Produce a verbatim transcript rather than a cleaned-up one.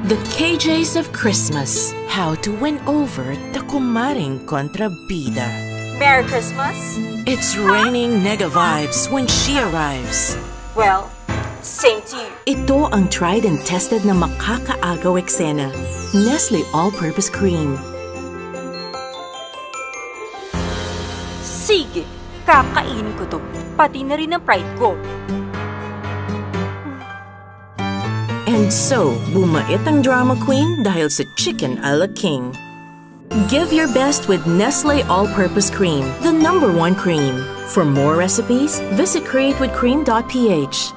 The K Js of Christmas. How to win over the Kumareng Kontrabida. Merry Christmas! It's raining nega vibes when she arrives. Well, same to you. Ito ang tried and tested na makakaagaw eksena. Nestle All-Purpose Cream. Sige, kakainin ko to. Pati na rin ang pride ko. And so, bumait ang drama queen dahil sa chicken a la king. Give your best with Nestle All-Purpose Cream, the number one cream. For more recipes, visit create with cream dot p h.